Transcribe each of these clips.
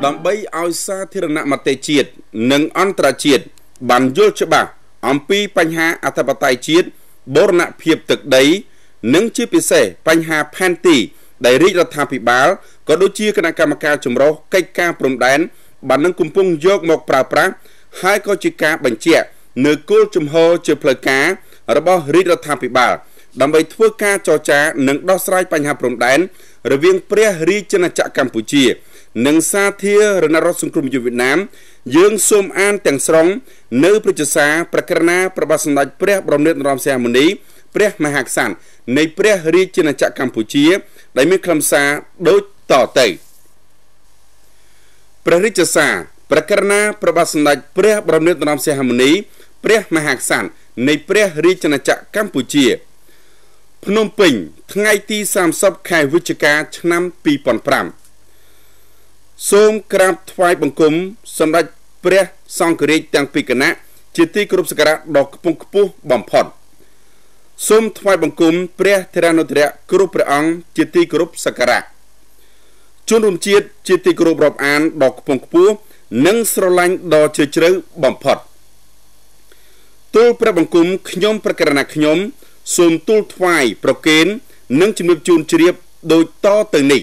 ដើម្បីឲ្យសាធារណមតិជាតិនិងអន្តរជាតិបានយល់ច្បាស់អំពីបញ្ហាអធិបតេយ្យជាតិបូរណភាពទឹកដីនិងជាពិសេសបញ្ហាផែនទីដែលរាជរដ្ឋាភិបាលក៏ដូចជាគណៈកម្មការចម្រុះកិច្ចការព្រំដែនបាននឹងកំពុងយកមកប្រើប្រាស់ហើយក៏ជាការបញ្ជាក់នៅគោលជំហរជាផ្លូវការរបស់រាជរដ្ឋាភិបាលដើម្បីធ្វើការចរចានិងដោះស្រាយបញ្ហាព្រំដែនរវាងព្រះរាជាណាចក្រកម្ពុជានិងសាធារណរដ្ឋសង្គ្រោះជាតិវៀតណាមយើងសូមអានទាំងស្រុងនៅព្រះរាជសារប្រកាសណាព្រះបាទសម្ដេចព្រះបរមនាថនរោត្តមសីហមុនីព្រះមហាក្សត្រនៃព្រះរាជាណាចក្រកម្ពុជាដែលមានខ្លឹមសារដូចតទៅព្រះរាជសារប្រកាសណាព្រះបាទសម្ដេចព្រះបរមនាថនរោត្តមសីហមុនីព្រះមហាក្សត្រនៃព្រះរាជាណាចក្រកម្ពុជាភ្នំពេញថ្ងៃទី30ខែវិច្ឆិកាឆ្នាំ2005សូមក្រាបថ្វាយបង្គំសម្ដេចព្រះសង្ឃរាជទាំងពីរគណៈជាទីគោរពសក្ការៈដ៏ខ្ពង់ខ្ពស់បំផុតសូមថ្វាយបង្គំព្រះធរណុត្តរៈគ្រប់ព្រះអង្គជាទីគោរពសក្ការៈជនរួមជាតិជាទីគោរពរាប់អានដ៏ខ្ពង់ខ្ពស់និងស្រឡាញ់ដ៏ជ្រាលជ្រៅបំផុតទូលព្រះបង្គំខ្ញុំប្រកាសណាខ្ញុំសូមទូលថ្វាយប្រគេននិងជំរាបជូនជ្រាបដូចតទៅនេះ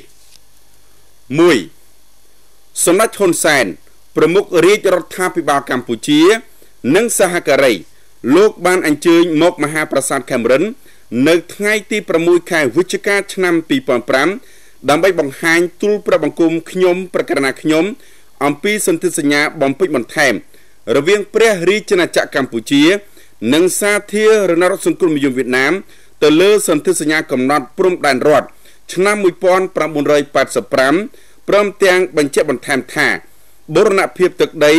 1. សម្ដេចហ៊ុនសែនប្រមុខរាជរដ្ឋាភិបាលកម្ពុជានិងសហការីលោកបានអញ្ជើញមកមហាប្រាសាទខេមរិននៅថ្ងៃទី6ខែវិច្ឆិកាឆ្នាំ2005ដើម្បីបង្ហាញទូលព្រះបង្គំខ្ញុំប្រកាសណាខ្ញុំអំពីសន្ធិសញ្ញាបំពេញបន្ថែមរវាងព្រះរាជាណាចក្រកម្ពុជានិងសាធារណរដ្ឋសង្គ្រោះជាតិវៀតណាមទៅលើសន្ធិសញ្ញាកំណត់ព្រំដែនរដ្ឋឆ្នាំ1985ព្រមទាំងបញ្ជាក់បន្ថែមថាបូរណភាពទឹកដី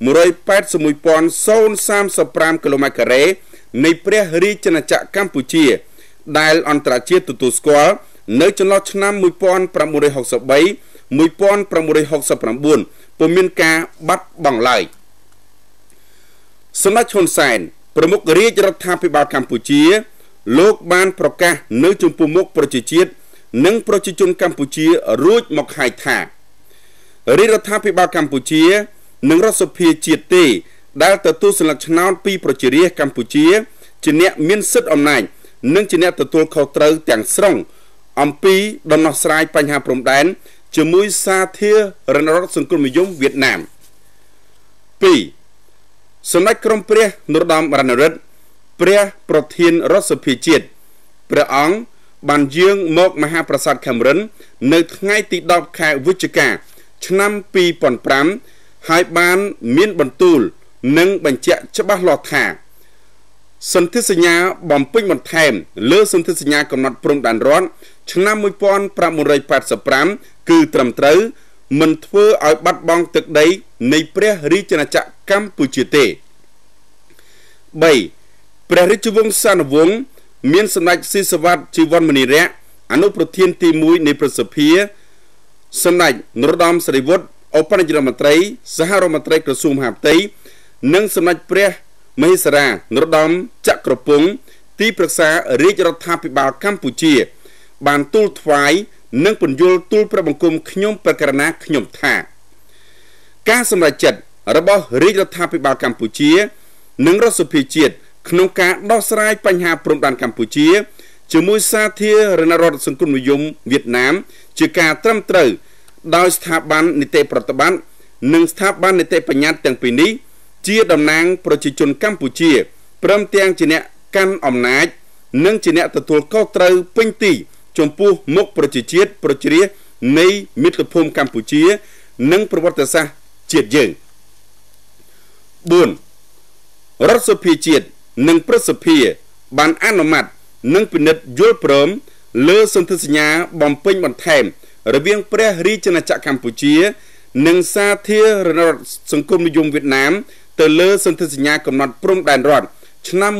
181,035 គីឡូម៉ែត្រការ៉េនៃព្រះរាជាណាចក្រកម្ពុជាដែលអន្តរជាតិទទួលស្គាល់នៅចន្លោះឆ្នាំ1963 1969ពុំមានការបាត់បង់ឡើយសម្ដេចហ៊ុនសែនប្រមុខរាជរដ្ឋាភិបាលកម្ពុជាលោកបានប្រកាសនៅចំពោះមុខប្រជាជាតិនិងប្រជាជនកម្ពុជារួចមកហើយថារាជរដ្ឋាភិបាលកម្ពុជានិងរដ្ឋសភាជាតិទេដែលទទួលសញ្ញាឆ្នោតពីប្រជារាស្ត្រកម្ពុជាជាអ្នកមានសិទ្ធិអំណាចនិងជាអ្នកទទួលខុសត្រូវទាំងស្រុងអំពីដំណោះស្រាយបញ្ហាព្រំដែនជាមួយសាធារណរដ្ឋសង្គ្រោះជាតិវៀតណាម 2. សម្ដេចក្រមព្រះនរោត្តមរណរដ្ឋព្រះប្រធានរដ្ឋសភាជាតិព្រះអង្គបានយាងមកមហាប្រាសាទខេមរិននៅថ្ងៃទី10ខែវិច្ឆិកាឆ្នាំ2005ហើយបានមានបន្ទូលនិងបញ្ជាក់ច្បាស់លាស់ថាសន្ធិសញ្ញាបំពេញបន្ថែមលើសន្ធិសញ្ញាកំណត់ព្រំដែនរដ្ឋឆ្នាំ1985គឺត្រឹមត្រូវមិនធ្វើឲ្យបាត់បង់ទឹកដីនៃព្រះរាជាណាចក្រកម្ពុជាទេ 3. ព្រះរាជវង្សានុវង្សមានសម្ដេចស៊ីសវត្តជីវ័នមនីរៈអនុប្រធានទី1នៃប្រសិទ្ធិសម្ដេចនរោត្តមសិរីវុឌ្ឍឧបនាយករដ្ឋមន្ត្រីសហរដ្ឋមន្ត្រីក្រសួងមហាផ្ទៃនិងសម្ដេចព្រះមហេសរានរោត្តមចក្រពង្សទីប្រឹក្សារាជរដ្ឋាភិបាលកម្ពុជាបានទូលថ្វាយនិងពន្យល់ទូលព្រះបង្គំខ្ញុំប្រកាសណាខ្ញុំថាការសម្រេចចិត្តរបស់រាជរដ្ឋាភិបាលកម្ពុជានិងរដ្ឋសភាជាតិក្នុងការដោះស្រាយបញ្ហាព្រំដែនកម្ពុជាជាមួយសាធារណរដ្ឋសង្គ្រោះជាតិវៀតណាមជាការត្រឹមត្រូវដោយស្ថាប័ននីតិប្រតិបត្តិនិងស្ថាប័ននីតិបញ្ញត្តិទាំងពីរនេះជាតំណាងប្រជាជនកម្ពុជាព្រមទាំងជាអ្នកកាន់អំណាចនិងជាអ្នកទទួលខុសត្រូវពេញទីចំពោះមុខប្រជាជាតិប្រជារាស្ត្រនៃមាតុភូមិកម្ពុជានិងប្រវត្តិសាស្ត្រជាតិយើង 4. រដ្ឋសភាជាតិនិងព្រឹទ្ធសភាបានអនុម័តនិងពិនិត្យយល់ព្រមលើសន្ធិសញ្ញាបំពេញបន្ថែមរវាងព្រះរាជាណាចក្រកម្ពុជានិងសាធារណរដ្ឋសង្គមនិយមវៀតណាមទៅលើសន្ធិសញ្ញាកំណត់ព្រំដែនរដ្ឋឆ្នាំ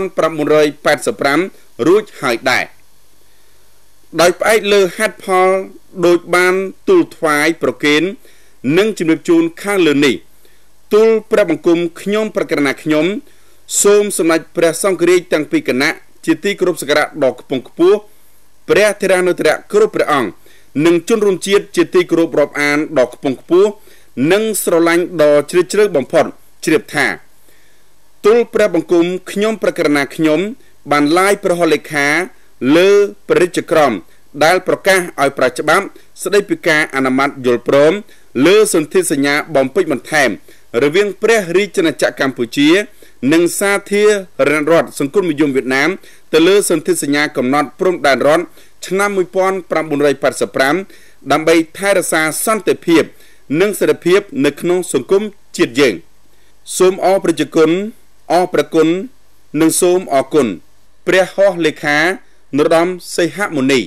1985រួចហើយដែរដោយផ្អែកលើហេតុផលដោយបានទូលថ្វាយប្រគេននិងជំរាបជូនខាងលើនេះទូលព្រះបង្គំខ្ញុំប្រកាសណាខ្ញុំសូមសម្ដេចព្រះសង្ឃរាជទាំងពីរគណៈជាទីគោរពសក្ការៈដ៏ខ្ពង់ខ្ពស់ព្រះធរណុត្តរៈគ្រប់ព្រះអង្គនិងជនរួមជាតិជាទីគោរពរាប់អានដ៏ខ្ពង់ខ្ពស់និងស្រឡាញ់ដ៏ជ្រាលជ្រៅបំផុតជ្រាបថាទូលព្រះបង្គំខ្ញុំប្រកាសណាខ្ញុំបានឡាយប្រហោះលេខាលើព្រះរាជក្រមដែលប្រកាសឲ្យប្រាជ្ញច្បាប់ស្ដីពីការអនុម័តយល់ព្រមលើសន្ធិសញ្ញាបំពេញបន្ថែមរវាងព្រះរាជាណាចក្រកម្ពុជានិងសាធារណរដ្ឋសង្គមនិយមវៀតណាមទៅលើសន្ធិសញ្ញាកំណត់ព្រំដែនរដ្ឋឆ្នាំ1985ដើម្បីថែរក្សាសន្តិភាពនិងសេរីភាពនៅក្នុងសង្គមជាតិយើងសូមអរព្រះគុណអរព្រះគុណនិងសូមអរគុណព្រះហស្ថលេខានរោត្តមសីហមុនី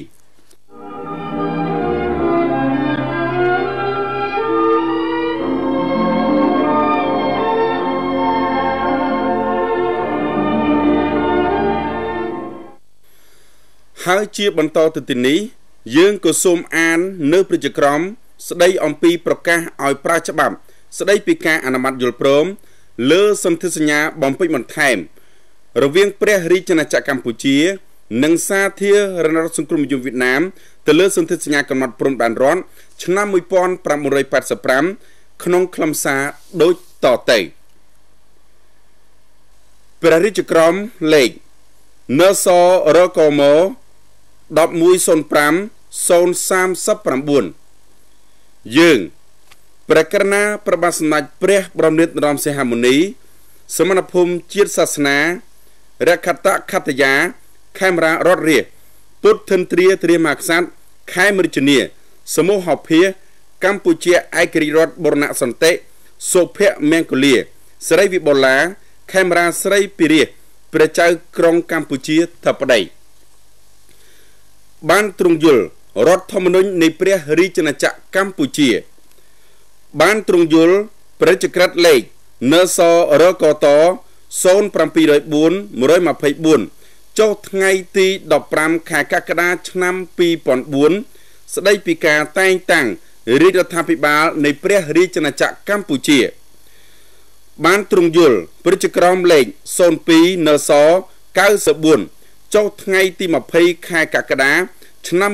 ហើយជាបន្តទៅទីនេះយើងក៏សូមអាននៅព្រះរាជក្រមស្ដីអំពីប្រកាសឲ្យប្រាជ្ញច្បាប់ស្ដីពីការអនុម័តយល់ព្រមលើសន្ធិសញ្ញាបំពេញបន្ថែមរវាងព្រះរាជាណាចក្រកម្ពុជានិងសាធារណរដ្ឋសង្គមនិយមវៀតណាមទៅលើសន្ធិសញ្ញាកំណត់ព្រំដែនរដ្ឋឆ្នាំ1985ក្នុងខ្លឹមសារដូចតទៅព្រះរាជក្រមលេខ NS RKM 1105-039 យើងព្រះករុណាព្រះបាទសម្ដេចព្រះបរមនាថនរោត្តមសីហមុនីសមាណភូមិជាតិសាសនារក្ខតខត្តយាខេមរារដ្ឋរាជពុទ្ធិនទ្រាទ្រាមហាក្សត្រខេមរាជនីសមូហភាកម្ពុជាឯករាជ្យរដ្ឋបូរណសន្តិសុភមង្គលាស្រីវិបុលាខេមរាស្រីពិរិយព្រះចៅក្រុងកម្ពុជាធិបតីបានទ្រង់យល់រដ្ឋធម្មនុញ្ញនៃព្រះរាជាណាចក្រកម្ពុជាបានទ្រង់យល់ព្រះរាជក្រឹត្យលេខ NS RKT 0704-124 ចុះថ្ងៃទី15ខែកក្កដាឆ្នាំ2004ស្ដីពីការតែងតាំងរាជរដ្ឋាភិបាលនៃព្រះរាជាណាចក្រកម្ពុជាបានទ្រង់យល់ព្រះរាជក្រមលេខ 02 NS 94 ចុះថ្ងៃទី20ខែកក្កដាឆ្នាំ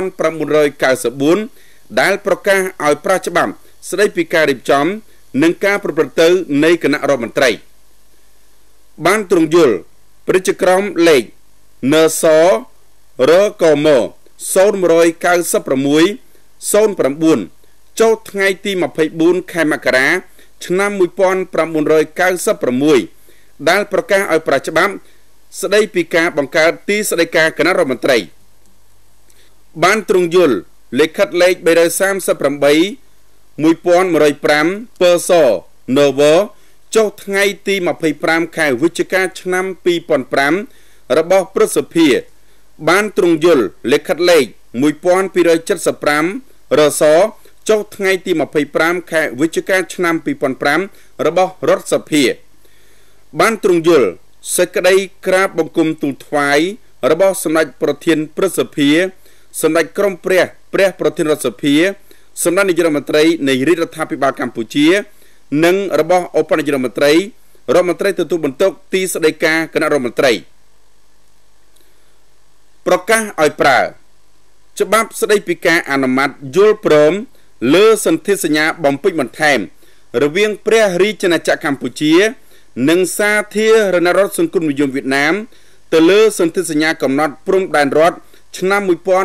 1994ដែលប្រកាសឲ្យប្រាជ្ញច្បាប់ស្ដីពីការរៀបចំនិងការប្រព្រឹត្តទៅនៃគណៈរដ្ឋមន្ត្រីបានទ្រង់យល់ព្រះរាជក្រមលេខ NS RKM 0196-09 ចុះថ្ងៃទី24ខែមករាឆ្នាំ1996ដែលប្រកាសឲ្យប្រាជ្ញច្បាប់ស្ដីពីការបង្កើតទីស្តីការគណៈរដ្ឋមន្ត្រីបានទ្រង់យល់លិខិតលេខ338 1105 ពស NW ចុះថ្ងៃទី25ខែវិច្ឆិកាឆ្នាំ2005របស់ព្រឹទ្ធសភាបានទ្រង់យល់លិខិតលេខ1275 រស ចុះថ្ងៃទី25ខែវិច្ឆិកាឆ្នាំ2005របស់រដ្ឋសភាបានទ្រង់យល់សេចក្តីក្រាបបង្គំទូលថ្វាយរបស់សម្ដេចប្រធានព្រឹទ្ធសភាសម្ដេចក្រមព្រះប្រធានរដ្ឋសភាសម្ដេចនាយករដ្ឋមន្ត្រីនៃរាជរដ្ឋាភិបាលកម្ពុជានិងរបស់ឧបនាយករដ្ឋមន្ត្រីរដ្ឋមន្ត្រីទទួលបន្ទុកទីស្តីការគណៈរដ្ឋមន្ត្រីប្រកាសឲ្យប្រើច្បាប់ស្តីពីការអនុម័តយល់ព្រមលើសន្ធិសញ្ញាបំពេញបន្ថែមរវាងព្រះរាជាណាចក្រកម្ពុជានិងសាធារណរដ្ឋសង្គមនិយមវៀតណាមទៅលើសន្ធិសញ្ញាកំណត់ព្រំដែនរដ្ឋឆ្នាំ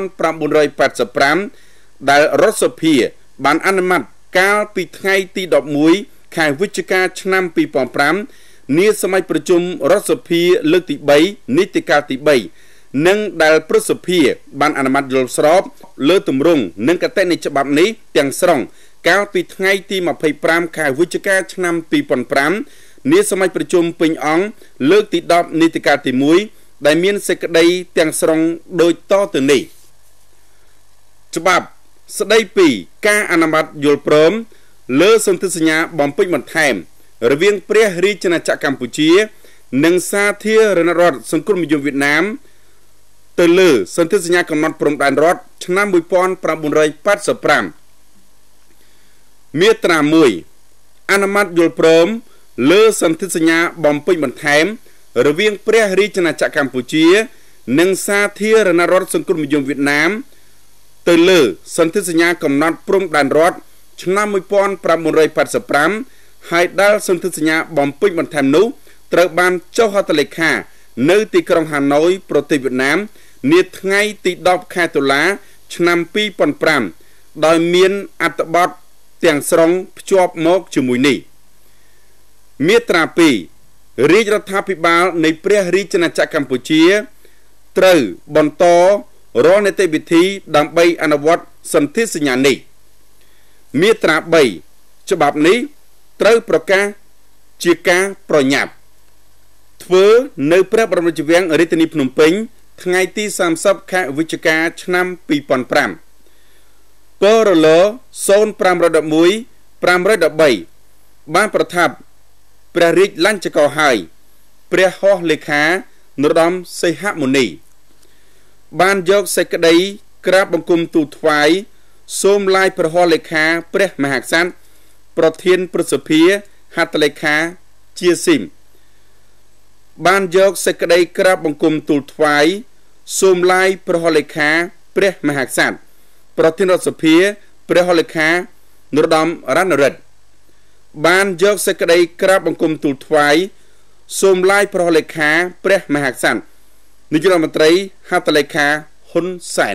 1985ដែលរដ្ឋសភាបានអនុម័តកាលពីថ្ងៃទី11ខែវិច្ឆិកាឆ្នាំ2005នាសម័យប្រជុំរដ្ឋសភាលើកទី3នីតិកាលទី3និងដែលព្រឹទ្ធសភាបានអនុម័តយល់ស្របលើទម្រង់និងកតិនៃច្បាប់នេះទាំងស្រុងកាលពីថ្ងៃទី25ខែវិច្ឆិកាឆ្នាំ2005នាសម័យប្រជុំពេញអង្គលើកទី10នីតិកាលទី1ដែលមានសេចក្តីទាំងស្រុងដូចតទៅនេះច្បាប់ស្តីពីការអនុម័តយល់ព្រមលើសន្ធិសញ្ញាបំពេញបន្ថែមរវាងព្រះរាជាណាចក្រកម្ពុជានិងសាធារណរដ្ឋសង្គមនិយមវៀតណាមទៅលើសន្ធិសញ្ញាកំណត់ព្រំដែនរដ្ឋឆ្នាំ1985មាត្រា1អនុម័តយល់ព្រមលើសន្ធិសញ្ញាបំពេញបន្ថែមរវាងព្រះរាជាណាចក្រកម្ពុជានិងសាធារណរដ្ឋសង្គមនិយមវៀតណាមទៅលើសន្ធិសញ្ញាកំណត់ព្រំដែនរដ្ឋឆ្នាំ1985ហើយដែលសន្ធិសញ្ញាបំពេញបន្ថែមនោះត្រូវបានចុះហត្ថលេខានៅទីក្រុងហាណូយប្រទេសវៀតណាមនាថ្ងៃទី10ខែតុលាឆ្នាំ2005ដោយមានអត្ថបទទាំងស្រុងភ្ជាប់មកជាមួយនេះមាត្រា2រាជរដ្ឋាភិបាលនៃព្រះរាជាណាចក្រកម្ពុជាត្រូវបន្តរាល់នីតិវិធីដើម្បីអនុវត្តសន្ធិសញ្ញានេះមាត្រា3ច្បាប់នេះត្រូវប្រកាសជាការប្រញាប់ធ្វើនៅព្រះបរមរាជវាំងរាជធានីភ្នំពេញថ្ងៃទី30ខែវិច្ឆិកាឆ្នាំ2005ពរល0511 513បានប្រថាប់ព្រះរាជលញ្ចកោហើយព្រះហស្ថលេខានរោត្តមសីហមុនីបានយកសេចក្តីក្រាបបង្គំទូលថ្វាយសូមឡាយព្រះហស្ថលេខាព្រះមហាក្សត្រប្រធានព្រឹទ្ធសភាហត្ថលេខាជាស៊ីមបានយកសេចក្តីក្រាបបង្គំទូលថ្វាយសូមឡាយព្រះហស្ថលេខាព្រះមហាក្សត្រប្រធានរដ្ឋសភាព្រះហស្ថលេខានរោត្តមរណរដ្ឋបានយកសេចក្តីក្រាបបង្គំទូលថ្វាយសូមឡាយព្រះហស្ថលេខាព្រះមហាក្សត្រនាយករដ្ឋមន្ត្រីហត្ថលេខាហ៊ុនសែន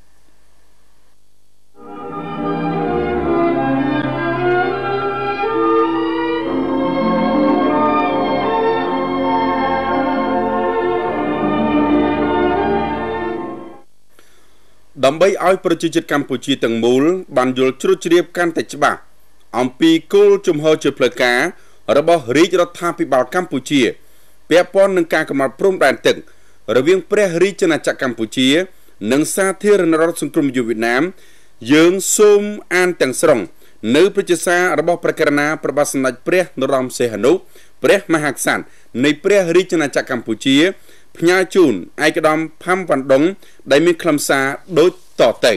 ដើម្បីឲ្យប្រជាជនកម្ពុជាទាំងមូលបានយល់ជ្រៅជ្រាបកាន់តែច្បាស់អំពីគោលជំហរជាផ្លូវការរបស់រាជរដ្ឋាភិបាលកម្ពុជាពាក់ព័ន្ធនឹងការកំណត់ព្រំដែនទឹករវាងព្រះរាជាណាចក្រកម្ពុជានិងសាធារណរដ្ឋសង្គ្រោះនិយមវៀតណាមយើងសូមអានទាំងស្រុងនៅព្រះជាសាររបស់ព្រះករុណាព្រះបាទសម្ដេចព្រះនរោត្តមសីហនុព្រះមហាក្សត្រនៃព្រះរាជាណាចក្រកម្ពុជាផ្ញើជូនឯកឧត្តមផាំវ៉ាន់ដុងដែលមានខ្លឹមសារដូចតទៅ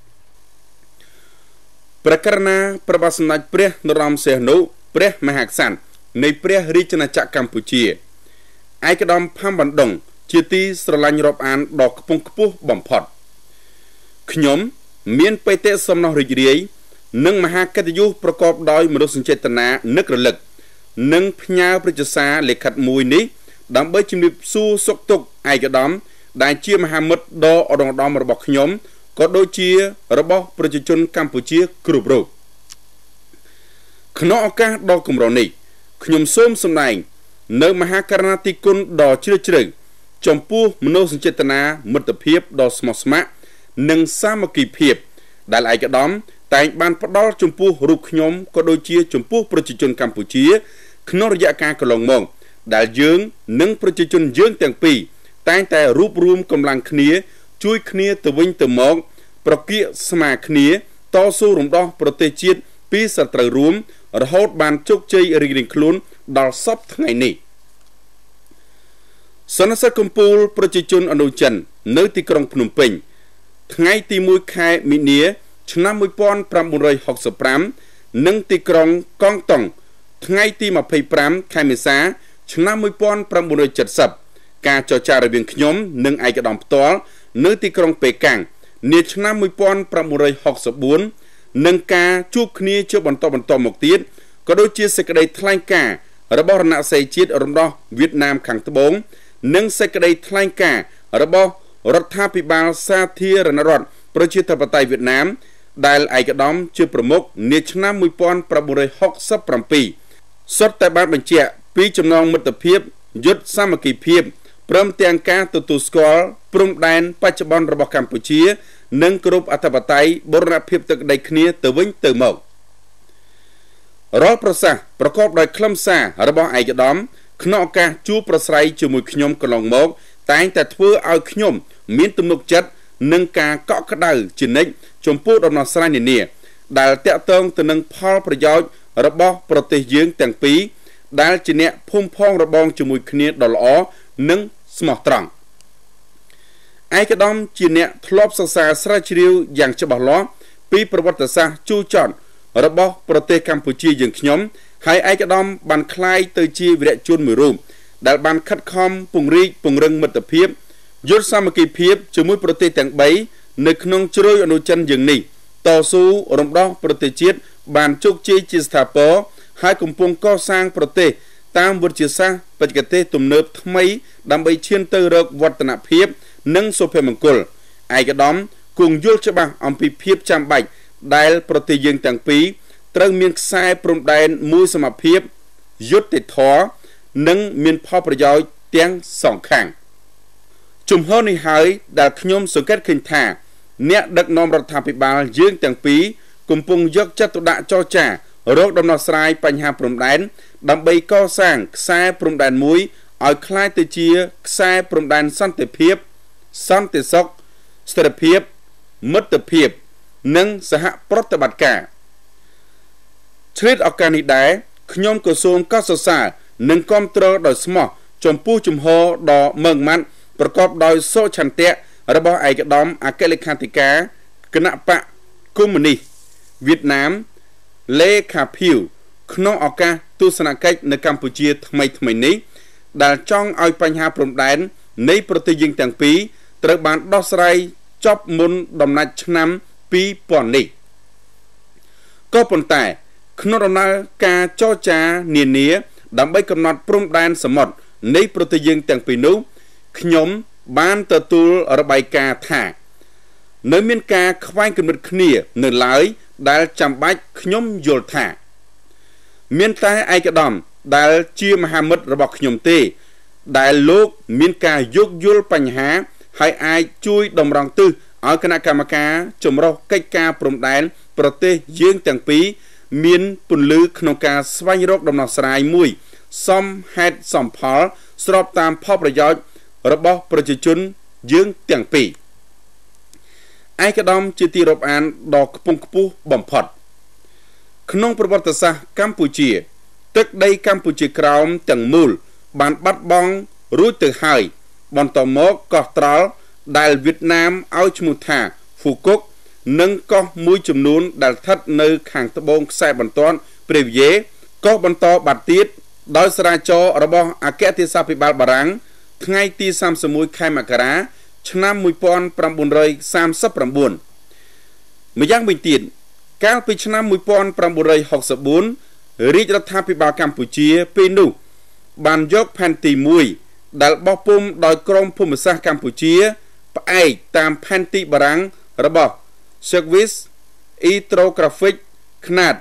ព្រះករុណាព្រះបាទសម្ដេចព្រះនរោត្តមសីហនុព្រះមហាក្សត្រនៃព្រះរាជាណាចក្រកម្ពុជាឯកឧត្តមផាំវ៉ាន់ដុងជាទីស្រឡាញ់រាប់អានដ៏ខ្ពង់ខ្ពស់បំផុតខ្ញុំមានបេតិសំណោះរីករាយនិងមហាកិត្តិយសប្រកបដោយមនោសញ្ចេតនានឹករលឹកនិងផ្ញើប្រជាសារលិខិតមួយនេះដើម្បីជំរាបសួរសុខទុក្ខឯកឧត្តមដែលជាមហាមិត្តដ៏ឧត្តមឧត្តមរបស់ខ្ញុំក៏ដូចជារបស់ប្រជាជនកម្ពុជាគ្រប់រូបក្នុងឱកាសដ៏កម្រនេះខ្ញុំសូមសម្ដែងនៅមហាករុណាธิគុណដ៏ជ្រាលជ្រៅចំពោះមនោសញ្ចេតនាមិត្តភាពដ៏ស្មោះស្ម័គ្រនិងសាមគ្គីភាពដែលឯកឧត្តមតែងបានផ្ដល់ចំពោះរូបខ្ញុំក៏ដូចជាចំពោះប្រជាជនកម្ពុជាក្នុងរយៈកាលកន្លងមកដែលយើងនិងប្រជាជនយើងទាំងពីរតែងតែរួបរวมកម្លាំងគ្នាជួយគ្នាទៅវិញទៅមកប្រគៀកស្មារគ្នាតស៊ូរំដោះប្រទេសជាតិពីសត្រូវរួមរហូតបានជោគជ័យរៀងៗខ្លួនដល់សពថ្ងៃនេះសន្និសីទកំពូលប្រជាជនឥណ្ឌូចិននៅទីក្រុងភ្នំពេញថ្ងៃទី1ខែមីនាឆ្នាំ1965និងទីក្រុងកង់តុងថ្ងៃទី25ខែមេសាឆ្នាំ1970ការចរចារវាងខ្ញុំនិងឯកឧត្តមផ្ទាល់នៅទីក្រុងប៉េកាំងនាឆ្នាំ1964និងការជួបគ្នាជាបន្តមកទៀតក៏ដូចជាសេចក្តីថ្លែងការណ៍របស់រណសិរ្សជាតិរំដោះវៀតណាមខាងត្បូងនិងសេចក្តីថ្លែងការណ៍របស់រដ្ឋាភិបាលសាធារណរដ្ឋប្រជាធិបតេយ្យវៀតណាមដែលឯកឧត្តមជាប្រមុខនាឆ្នាំ1967សុទ្ធតែបានបញ្ជាក់ពីចំណងមិត្តភាពយុទ្ធសាមគ្គីភាពព្រមទាំងការទទួលស្គាល់ព្រំដែនបច្ចុប្បន្នរបស់កម្ពុជានិងគ្រប់អធិបតេយ្យបូរណភាពទឹកដីគ្នាទៅវិញទៅមករាល់ប្រសាសន៍ប្រកបដោយខ្លឹមសាររបស់ឯកឧត្តមក្នុងឱកាសជួបប្រស្រ័យជាមួយខ្ញុំកន្លងមកតែងតែធ្វើឲ្យខ្ញុំមានទំនុកចិត្តនិងការកក់ក្ដៅជានិច្ចចំពោះដំណោះស្រាយនានាដែលតាក់ទងទៅនឹងផលប្រយោជន៍របស់ប្រទេសយើងទាំងពីរដែលជាអ្នកភូមិផងរបងជាមួយគ្នាដ៏ល្អនិងស្មោះត្រង់ឯកឧត្តមជាអ្នកធ្លាប់សិក្សាស្រាវជ្រាវយ៉ាងច្បាស់លាស់ពីប្រវត្តិសាស្ត្រជូរចត់របស់ប្រទេសកម្ពុជាយើងខ្ញុំហើយឯកឧត្តមបានក្លាយទៅជាវីរៈជនមួយរូបដែលបានខិតខំពង្រីកពង្រឹងមិត្តភាពយុទ្ធសាមគ្គីភាពជាមួយប្រទេសទាំង3នៅក្នុងជ្រោយឥណ្ឌូចិនយើងនេះតស៊ូរំដោះប្រទេសជាតិបានជោគជ័យជាស្ថាពរហើយកំពុងកសាងប្រទេសតាមវិទ្យាសាស្ត្របច្ចេកទេសទំនើបថ្មីដើម្បីឈានទៅរកវឌ្ឍនភាពនិងសុភមង្គលឯកឧត្តមគង់យល់ច្បាស់អំពីភាពចាំបាច់ដែលប្រទេសយើងទាំងពីរត្រូវមានខ្សែព្រំដែនមួយសមភាពយុត្តិធម៌និងមានផលប្រយោជន៍ទាំងសងខាងជំហរនេះហើយដែលខ្ញុំសង្កេតឃើញថាអ្នកដឹកនាំរដ្ឋាភិបាលយើងទាំងពីរកំពុងយកចិត្តទុកដាក់ចរចារកដំណោះស្រាយបញ្ហាព្រំដែនដើម្បីកសាងខ្សែព្រំដែនមួយឲ្យคล้ายទៅជាខ្សែព្រំដែនសន្តិភាពសន្តិសុខស្ថិរភាពមិត្តភាពនិងសហប្រតិបត្តិការឆ្លៀតឱកាសនេះដែរខ្ញុំក៏សូមកោតសរសើរនិងគាំទ្រដោយស្មោះចំពោះជំហរដ៏ម៉ឺងម៉ាត់ប្រកបដោយសុឆន្ទៈរបស់ឯកឧត្តមអគ្គលេខាធិការគណៈបកកុម្មុយនីសវៀតណាមលេខាភីវក្នុងឱកាសទស្សនកិច្ចនៅកម្ពុជាថ្មីនេះដែលចង់ឲ្យបញ្ហាព្រំដែននៃប្រទេសយើងទាំងពីរត្រូវបានដោះស្រាយចប់មុនដំណាច់ឆ្នាំ2000នេះក៏ប៉ុន្តែក្នុងដំណើរការចរចានានាដើម្បីកំណត់ព្រំដែនសមុទ្រនៃប្រទេសយើងទាំងពីរនោះខ្ញុំបានទទួលរបាយការណ៍ថានៅមានការខ្វែងគំនិតគ្នានៅឡើយដែលចាំបាច់ខ្ញុំយល់ថាមានតែឯកឧត្តមដែលជាមហាមិត្តរបស់ខ្ញុំទេដែលលោកមានការយោគយល់បញ្ហាហើយអាចជួយតម្រង់ទិសឲ្យគណៈកម្មការចម្រុះកិច្ចការព្រំដែនប្រទេសយើងទាំងពីរមានពន្លឺក្នុងការស្វែងរកដំណោះស្រាយមួយសមហេតុសមផលស្របតាមផលប្រយោជន៍របស់ប្រជាជនយើងទាំងពីរឯកឧត្តមជាទីរាប់អានដ៏ខ្ពង់ខ្ពស់បំផុតក្នុងប្រវត្តិសាស្ត្រកម្ពុជាទឹកដីកម្ពុជាក្រោមទាំងមូលបានបាត់បង់រួចទៅហើយបន្តមកកោះត្រល់ដែលវៀតណាមឲ្យឈ្មោះថាហ្វូកុកនិងកោះមួយចំនួនដែលស្ថិតនៅខាងត្បូងខ្សែបន្ទាត់ព្រះវិហារក៏បន្តបាត់ទៀតដោយសារាចររបស់អគ្គទេសាភិបាលបារាំងថ្ងៃទី31ខែមករាឆ្នាំ1939ម្យ៉ាងវិញទៀតកាលពីឆ្នាំ1964រាជរដ្ឋាភិបាលកម្ពុជាពេលនោះបានយកផែនទី1ដែលបោះពុម្ពដោយក្រមភូមិសាស្ត្រកម្ពុជាផ្អែកតាមផែនទីបារាំងរបស់ Service Hydrographic ຂະຫນາດ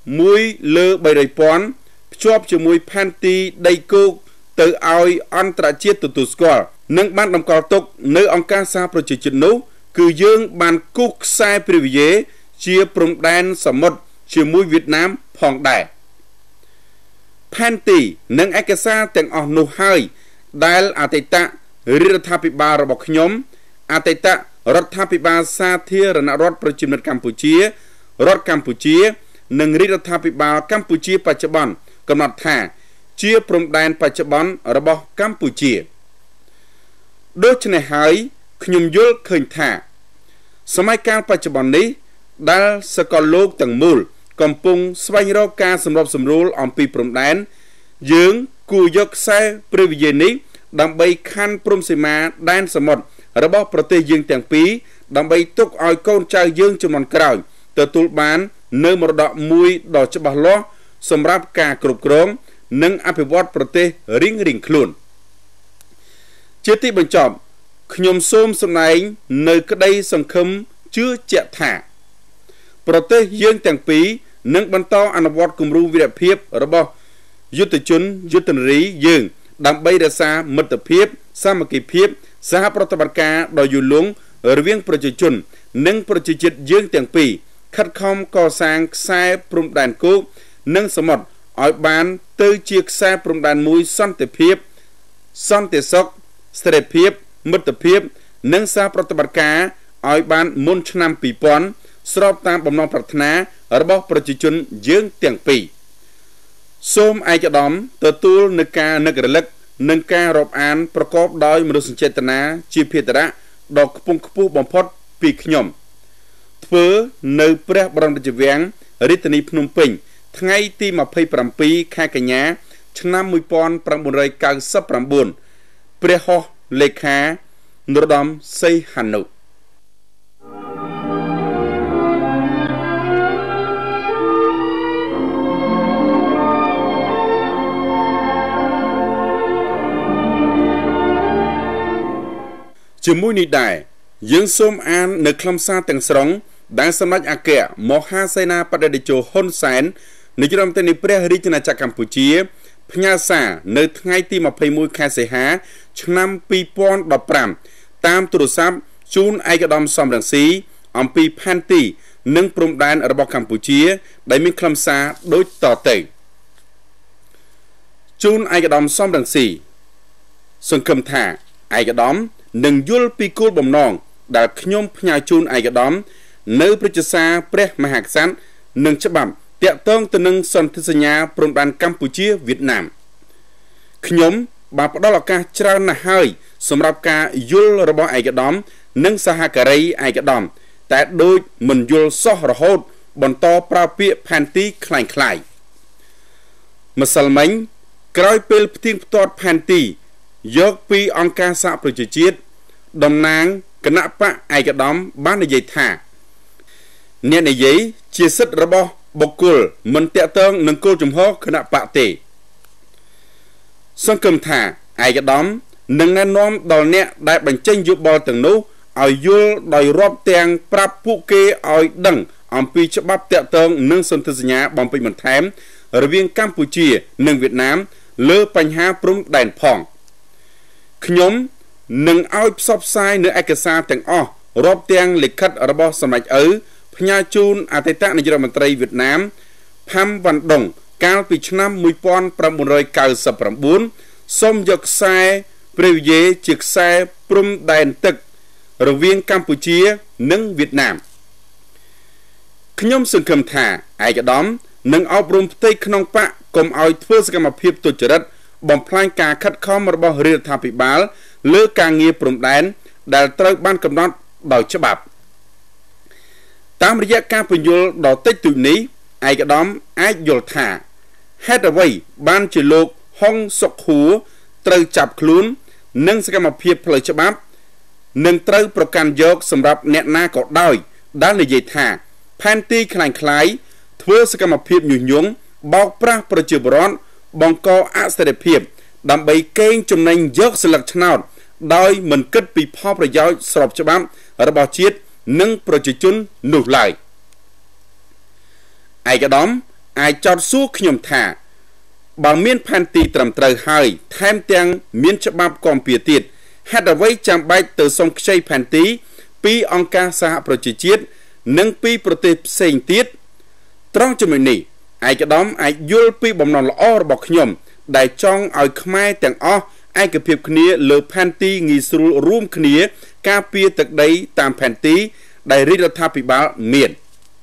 1/300,000ភ្ជាប់ជាមួយផែនទីដីគោកទៅឲ្យអន្តរជាតិទទួលស្គាល់និងបានតម្កល់ទុកនៅអង្គការសហប្រជាជាតិនោះគឺយើងបានគូសខ្សែព្រះវិហារជាព្រំដែនសមុទ្រជាមួយវៀតណាមផងដែរផែនទីនិងឯកសារទាំងអស់នោះហើយដែលអតីតរដ្ឋាភិបាលរបស់ខ្ញុំអតីតរដ្ឋាភិបាលសាធារណរដ្ឋប្រជាមានិតកម្ពុជារដ្ឋកម្ពុជានិងរាជរដ្ឋាភិបាលកម្ពុជាបច្ចុប្បន្នកំណត់ថាជាព្រំដែនបច្ចុប្បន្នរបស់កម្ពុជាដូច្នេះហើយខ្ញុំយល់ឃើញថាសម័យកាលបច្ចុប្បន្ននេះដែលសកលលោកទាំងមូលកំពុងស្វែងរកការសម្របសម្រួលអំពីព្រំដែនយើងគួរយកខ្សែព្រះវិហារនេះដើម្បីខណ្ឌព្រំសីមាដែនសមុទ្ររបស់ប្រទេសយើងទាំងពីរដើម្បីទុកឲ្យកូនចៅយើងជំនាន់ក្រោយទទួលបាននៅមរតកមួយដ៏ច្បាស់លាស់សម្រាប់ការគ្រប់គ្រងនិងអភិវឌ្ឍប្រទេសរៀងៗខ្លួនជាទីបញ្ចប់ខ្ញុំសូមសម្ដែងនៅក្តីសង្ឃឹមជឿជាក់ថាប្រទេសយើងទាំងពីរនឹងបន្តអនុវត្តគំរូវីរភាពរបស់យុទ្ធជនយុទ្ធនារីយើងដើម្បីរក្សាមិត្តភាពសាមគ្គីភាពសហប្រតិបត្តិការដ៏យូរលង់រវាងប្រជាជននិងប្រជាជាតិយើងទាំងពីរខិតខំកសាងខ្សែព្រំដែនគោកនិងសមុទ្រឲ្យបានទៅជាខ្សែព្រំដែនមួយសន្តិភាពសន្តិសុខស្ថិរភាពមិត្តភាពនិងសហប្រតិបត្តិការឲ្យបានមុនឆ្នាំ2000ស្របតាមបំណងប្រាថ្នារបស់ប្រជាជនយើងទាំងពីរសូមឯកឧត្តមទទួលនឹងការនឹករលឹកនិងការរាប់អានប្រកបដោយមនោសញ្ចេតនាជាភារៈដ៏ខ្ពង់ខ្ពស់បំផុតពីខ្ញុំធ្វើនៅព្រះបរមរាជវាំងរាជធានីភ្នំពេញថ្ងៃទី27ខែកញ្ញាឆ្នាំ1999ព្រះហស្ថលេខានរោត្តមសីហនុជាមួយនេះដែរយើងសូមអាននៅខ្លឹមសារទាំងស្រុងដែលសម្ដេចអគ្គមហាសេនាបតីតេជោហ៊ុនសែននាយរដ្ឋមន្ត្រីនៃព្រះរាជាណាចក្រកម្ពុជាផ្ញើសារនៅថ្ងៃទី21ខែសីហាឆ្នាំ2015តាមទូរស័ព្ទជូនឯកឧត្តមសំរងស៊ីអំពីផែនទីនិងព្រំដែនរបស់កម្ពុជាដែលមានខ្លឹមសារដូចតទៅជូនឯកឧត្តមសំរងស៊ីសង្ឃឹមថាឯកឧត្តមនឹងយល់ពីគោលបំណងដែលខ្ញុំផ្ញើជូនឯកឧត្តមនៅព្រឹត្តិសារព្រះមហាក្សត្រនិងច្បាប់តាក់ទងទៅនឹងសន្ធិសញ្ញាព្រំដែនកម្ពុជាវៀតណាមខ្ញុំបានផ្ដល់ឱកាសច្រើនណាស់ហើយសម្រាប់ការយល់របស់ឯកឧត្តមនិងសហការីឯកឧត្តមតែដូចមិនយល់សោះរហូតបន្តប្រើពាក្យផែនទីคล้ายម្សិលមិញក្រោយពេលផ្ទៀងផ្ទាត់ផែនទីយកពីអង្គការសហប្រជាជាតិតំណាងគណៈបកឯកឧត្តមបាននិយាយថាអ្នកនិយាយជាសិទ្ធិរបស់បុគ្គលមិនតាក់ទងនឹងគោលជំហរគណៈបកទេសង្ឃឹមថាឯកឧត្តមនឹងណែនាំដល់អ្នកដែលបញ្ចេញយោបល់ទាំងនោះឲ្យយល់ដោយរាប់ទាំងប្រាប់ពួកគេឲ្យដឹងអំពីច្បាប់តាក់ទងនឹងសន្ធិសញ្ញាបំពេញបន្ថែមរវាងកម្ពុជានិងវៀតណាមលើបញ្ហាព្រំដែនផងខ្ញុំនឹងឲ្យផ្សព្វផ្សាយនៅឯកសារទាំងអស់រាប់ទាំងលិខិតរបស់សម្ដេចឪផ្ញើជូនអតីតនាយករដ្ឋមន្ត្រីវៀតណាមផាំវ៉ាន់ដុងកាលពីឆ្នាំ1999សូមយកខ្សែព្រះវិយាជាខ្សែព្រំដែនទឹករវាងកម្ពុជានិងវៀតណាមខ្ញុំសង្ឃឹមថាឯកឧត្តមនឹងអប់រំផ្ទៃក្នុងបកកុំឲ្យធ្វើសកម្មភាពទុច្ចរិតបំផ្លាញការខិតខំរបស់រដ្ឋាភិបាលលើការងារព្រំដែនដែលត្រូវបានកំណត់ដោយច្បាប់តាមរយៈការពន្យល់ដ៏តិចតួចនេះឯកឧត្តមអាចយល់ថាហេតុអ្វីបានជាលោកហុងសុកហួរត្រូវចាប់ខ្លួននិងសកម្មភាពផ្លូវច្បាប់នឹងត្រូវប្រកាន់យកសម្រាប់អ្នកណាក៏ដោយដែលនិយាយថាផែនទីคล้ายធ្វើសកម្មភាពញុះញង់បោកប្រាស់ប្រជាពលរដ្ឋបង្កអស្ថិរភាពដើម្បីកេងចំណេញយកស្លឹកឆ្នោតដោយមិនគិតពីផលប្រយោជន៍ស្របច្បាប់របស់ជាតិនិងប្រជាជននោះឡើយឯកឧត្តមអាចចោទសួរខ្ញុំថាបើមានផែនទីត្រឹមត្រូវហើយថែមទាំងមានច្បាប់គាំពារទៀតហេតុអ្វីចាំបាច់ទៅសុំខ្ចីផែនទីពីអង្គការសហប្រជាជាតិនិងពីប្រទេសផ្សេងទៀតត្រង់ចំណុចនេះឯកឧត្តមអាចយល់ពីបំណងល្អរបស់ខ្ញុំដែលចង់ឲ្យខ្មែរទាំងអស់ឯកភាពគ្នាលើផែនទីងាយស្រួលរួមគ្នាការពារទឹកដីតាមផែនទីដែលរដ្ឋាភិបាលមាន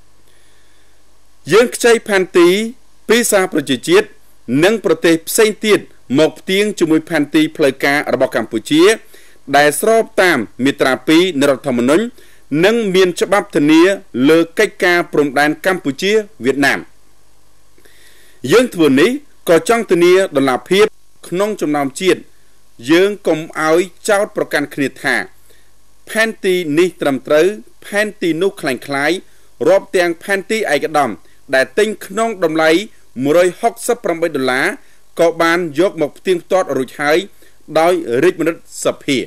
យើងខ្ចីផែនទីពីសហប្រជាជាតិនិងប្រទេសផ្សេងទៀតមកផ្ទៀងជាមួយផែនទីផ្លូវការរបស់កម្ពុជាដែលស្របតាមមាត្រា2នៃរដ្ឋធម្មនុញ្ញនិងមានច្បាប់ធានាលើកិច្ចការព្រំដែនកម្ពុជាវៀតណាមយើងធ្វើនេះក៏ចង់ធានាដុល្លារភាពក្នុងចំណោមជាតិយើងកុំឲ្យចោទប្រកាន់គ្នាថាផែនទីនេះត្រឹមត្រូវផែនទីនោះคล้ายរាប់ទាំងផែនទីឯកឧត្តមដែលទិញក្នុងតម្លៃ$168ក៏បានយកមកផ្ទៀងផ្ទាត់រួចហើយដោយរាជមនិតសភា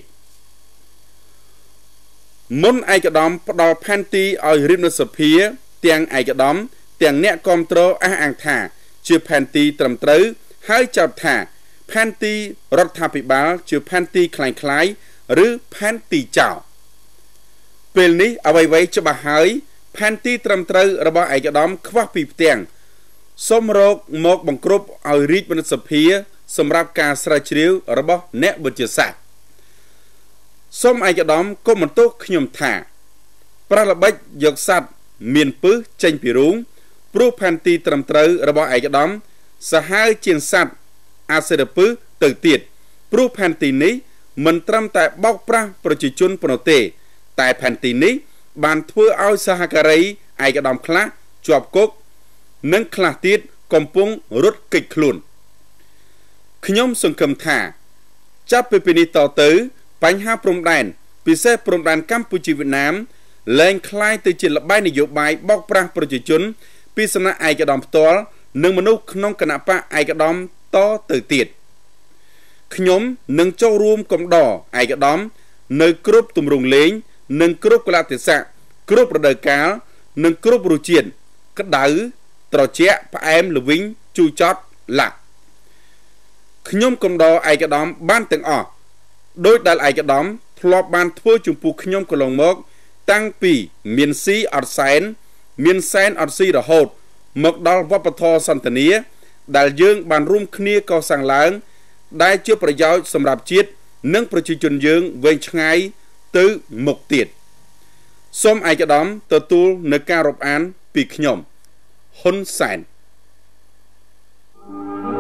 មុនឯកឧត្តមផ្ដល់ផែនទីឲ្យរាជមនិតសភាទាំងឯកឧត្តមទាំងអ្នកគាំទ្រអះអាងថាជាផែនទីត្រឹមត្រូវហើយចោទថាផែនទីរដ្ឋាភិបាលជាផែនទីคล้ายឬផែនទីចោលពេលនេះអ្វីៗច្បាស់ហើយផែនទីត្រឹមត្រូវរបស់ឯកឧត្តមខ្វះពីផ្ទាំងសូមរកមកបង្ក្រប់ឲ្យរាជមនិតសភាសម្រាប់ការស្រាវជ្រាវរបស់អ្នកវិទ្យាសាស្ត្រសូមឯកឧត្តមកុំបន្ទោសខ្ញុំថាប្រល្បិចយកសัตว์មានពឹសចេញពីរូងព្រោះផែនទីត្រឹមត្រូវរបស់ឯកឧត្តមសាហាវជាងសัตว์អាសិរពឹសទៅទៀតព្រោះផែនទីនេះមិនត្រឹមតែបោកប្រាស់ប្រជាជនប៉ុណ្ណោះទេតែផែនទីនេះបានធ្វើឲ្យសហការីឯកឧត្តមខ្លះជាប់គុកនិងខ្លះទៀតកំពុងរត់គេចខ្លួនខ្ញុំសង្ឃឹមថាចាប់ពីពេលនេះតទៅបញ្ហាព្រំដែនពិសេសព្រំដែនកម្ពុជាវៀតណាមលែងคล้ายទៅជាល្បែងនយោបាយបោកប្រាស់ប្រជាជនពីសំណាក់ឯកឧត្តមផ្ទាល់និងមនុស្សក្នុងគណៈបកឯកឧត្តមតទៅទៀតខ្ញុំនឹងចូលរួមកំដរឯកឧត្តមនៅគ្រប់ទម្រង់លេងនិងគ្រប់កលៈទេសៈគ្រប់រដូវកាលនិងគ្រប់រសជាតិក្តៅត្រជាក់ផ្អែមល្វីងជូរចត់ឡាក់ខ្ញុំកំដរឯកឧត្តមបានទាំងអស់ដោយដែលឯកឧត្តមធ្លាប់បានធ្វើចំពោះខ្ញុំកន្លងមកតាំងពីមានស៊ីអត់សែនមានសែនអត់ស៊ីរហូតមកដល់វប្បធម៌សន្តានាដែលយើងបានរួមគ្នាកសាងឡើងដែលជាប្រយោជន៍សម្រាប់ជាតិនិងប្រជាជនយើងវែងឆ្ងាយទៅមុខទៀតសូមឯកឧត្តមទទួលនៅការរាប់អានពីខ្ញុំហ៊ុនសែន